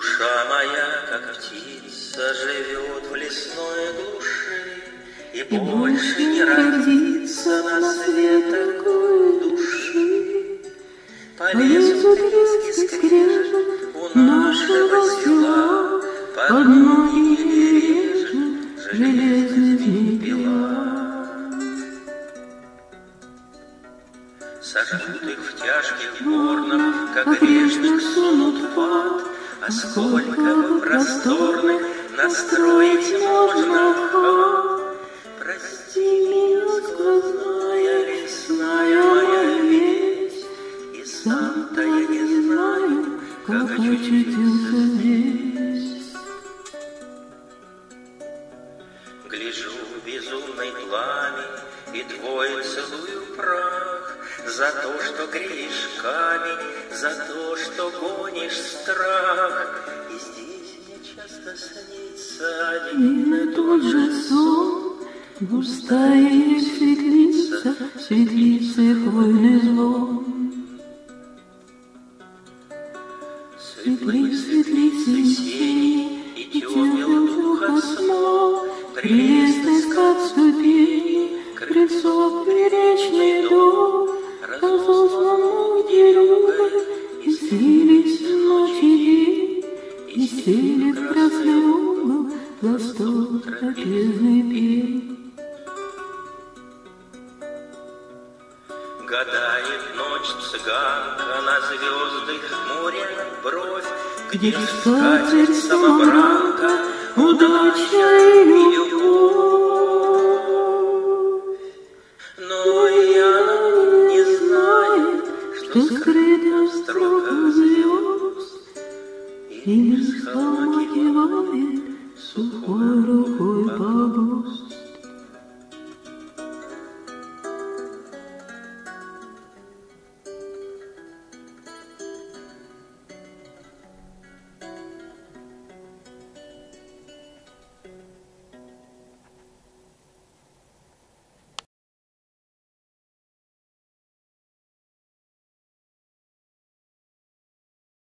Душа моя, как птица, живет в лесной глуши, и больше не родится на свет такой души. По лесу треск и скрежет у нашего села, под ноги режет железный змей пила. Сожгут их в тяжких горнах, как грешник сунут в ад, а сколько бы просторных настроить можно хат. Прости меня, сквозная лесная моя ведь, и сам-то я не знаю, как очутился здесь. Гляжу в безумный пламень, и твой целую прах, за то, что греешь камень, за то, что гонишь страх. И здесь мне часто снится один и тот же сон. Густая светлица, светлицы хвойный звон. Светли, светлицы синей, и темный дух от сна, прелестный скат ступеней, крыльцо приречный дом, разосланных деревьев, и слились ночи и день, и сели в красный угол за стол трапезный пень. Гадает ночь цыганка на звезды хмуря бровь, где скатерть самобранка, удача и любовь. Но и она не знает, что скрыто в строках звезд, и мир с холма кивает сухой рукой.